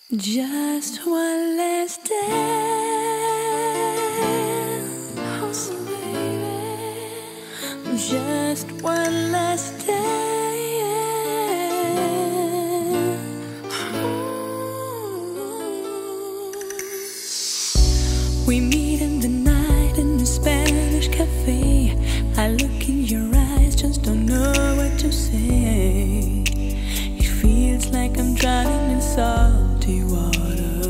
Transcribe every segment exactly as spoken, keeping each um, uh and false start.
Just one last dance, oh, baby. Just one last dance. We meet in the night in the Spanish cafe. I look in your eyes, just don't know what to say. It feels like I'm drowning in salty water.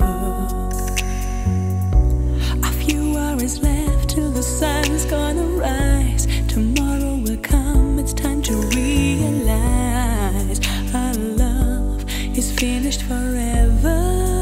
A few hours left till the sun's gonna rise. Tomorrow will come, it's time to realize our love is finished forever.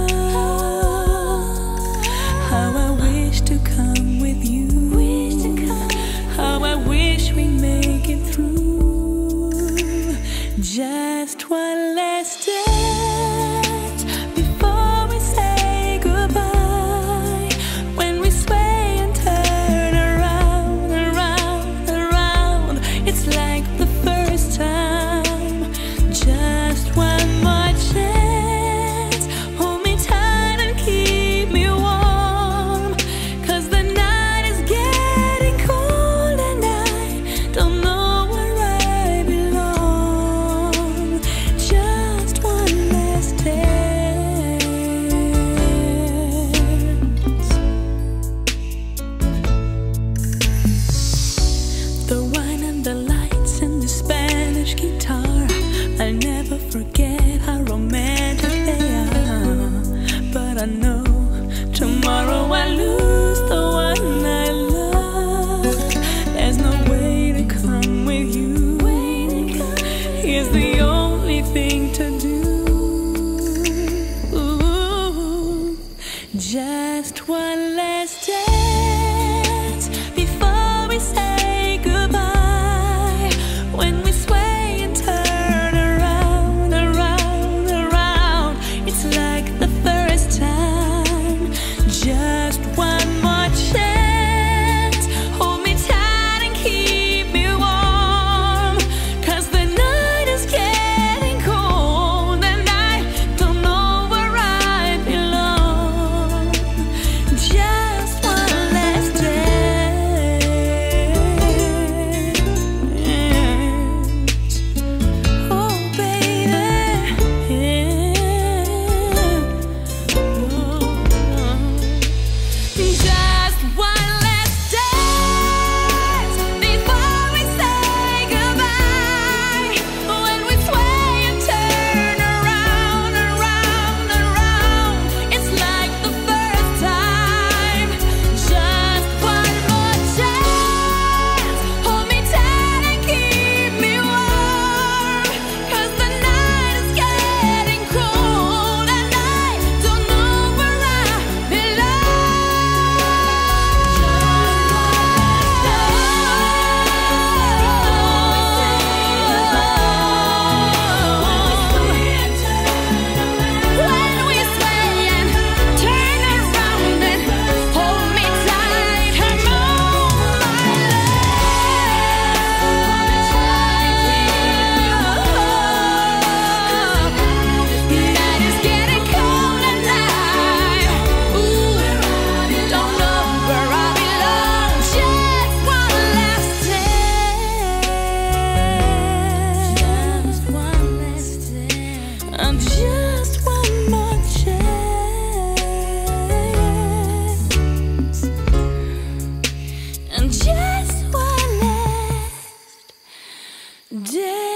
How I wish to come with you. How I wish we make it through. Just one last dance before we say goodbye. When we sway and turn around, around, around, it's like the first time. Just one more chance. Hold me tight and keep me warm, 'cause the night is getting cold and I don't know where I belong. Just one last dance. The wine and the lights and the Spanish guitar, I'll never forget how romantic they are. But I know tomorrow I lose the one I love. There's no way to come with you. Here's the only thing to do. Just one last dance before we say goodbye. When we sway and turn around, around, around, it's like the first time. Just one more chance. Hold me tight and keep me warm, 'cause the night is getting cold and I don't know where I belong. Just one last dance. Oh, baby. Just one last dance before we say goodbye. When we sway and turn around, around, around, it's like the first time. Just one more chance. Hold me tight and keep me warm, 'cause the night is getting cold and I don't know where I belong. When we sway and turn around and hold me tight, come on, my love. Night is getting cold and I, ooh, don't know where I belong. Just one last dance. Just one last dance. And just one more chance. And just one last dance.